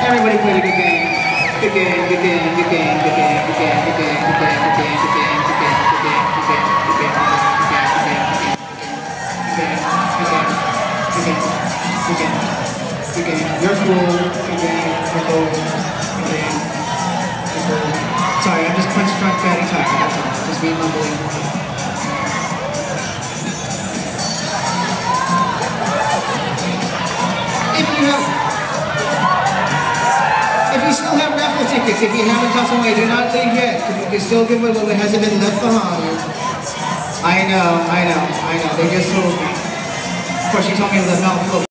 Everybody played a good game. Good game, good game, good game, good game, good game, good game, good game, good game, good game, good game, good game, good game, good game, good game, good game. You're cool. Good game. You're cool. Good game. You're cool. Sorry, I'm just punch drunk batting tired. That's all. Just me mumbling. If you still have raffle tickets, if you haven't tossed them away, do not leave yet. You can still give away what hasn't been left behind. I know. They just told me. Of course, she told me with a mouthful of